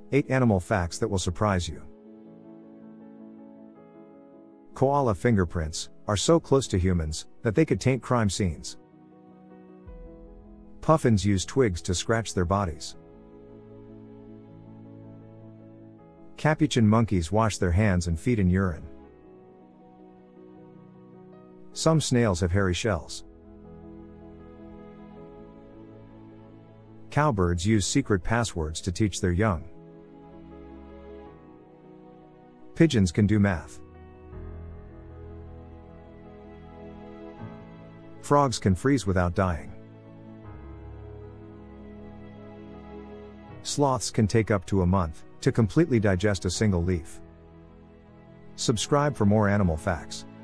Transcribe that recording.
8 animal facts that will surprise you. Koala fingerprints are so close to humans that they could taint crime scenes. Puffins use twigs to scratch their bodies. Capuchin monkeys wash their hands and feet in urine. Some snails have hairy shells. Cowbirds use secret passwords to teach their young. Pigeons can do math. Frogs can freeze without dying. Sloths can take up to a month to completely digest a single leaf. Subscribe for more animal facts.